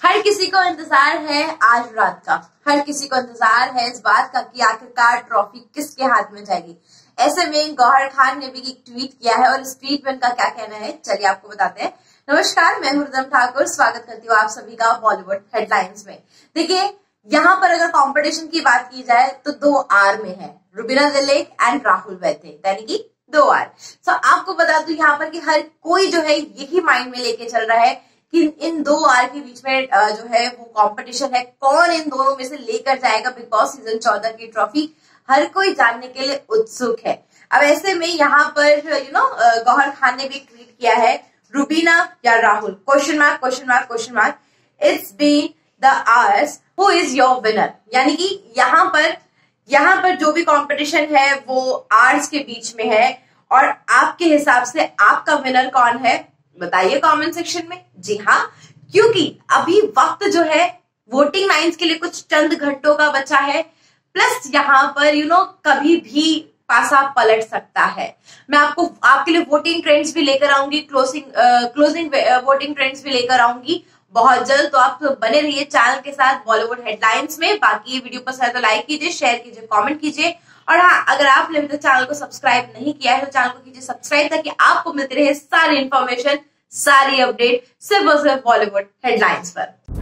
हर किसी को इंतजार है आज रात का, हर किसी को इंतजार है इस बात का कि आखिरकार ट्रॉफी किसके हाथ में जाएगी। ऐसे में गौहर खान ने भी एक ट्वीट किया है और इस ट्वीट में उनका क्या कहना है चलिए आपको बताते हैं। नमस्कार, मैं हुरदम ठाकुर स्वागत करती हूँ आप सभी का बॉलीवुड हेडलाइंस में। देखिए, यहाँ पर अगर कंपटीशन की बात की जाए तो 2 आर में है, रुबीना दिलेक एंड राहुल वैद्य, यानी कि 2 आर। तो आपको बता दूं यहाँ पर कि हर कोई जो है यही माइंड में लेके चल रहा है कि इन 2 आर के बीच में जो है वो कंपटीशन है, कौन इन दोनों में से लेकर जाएगा बिग बॉस सीजन 14 की ट्रॉफी, हर कोई जानने के लिए उत्सुक है। अब ऐसे में यहाँ पर गौहर खान ने भी ट्वीट किया है, रुबीना या Rahul question mark question mark question mark, it's been the ours, who is your winner. यानी कि यहाँ पर जो भी कंपटीशन है वो आर्स के बीच में है और आपके हिसाब से आपका विनर कौन है बताइए कमेंट सेक्शन में। जी हाँ, क्योंकि अभी वक्त जो है वोटिंग लाइन्स के लिए कुछ चंद घंटों का बचा है, प्लस यहाँ पर कभी भी पासा पलट सकता है। मैं आपके लिए वोटिंग ट्रेंड्स भी लेकर आऊंगी, क्लोजिंग वोटिंग ट्रेंड्स भी लेकर आऊंगी बहुत जल्द। तो आप बने रहिए चैनल के साथ बॉलीवुड हेडलाइंस में। बाकी ये वीडियो पसंद है तो लाइक कीजिए, शेयर कीजिए, कमेंट कीजिए और हाँ, अगर आपने अभी तक चैनल को सब्सक्राइब नहीं किया है तो चैनल को कीजिए सब्सक्राइब ताकि आपको मिलती रहे सारी इंफॉर्मेशन, सारी अपडेट सिर्फ और सिर्फ बॉलीवुड हेडलाइंस पर।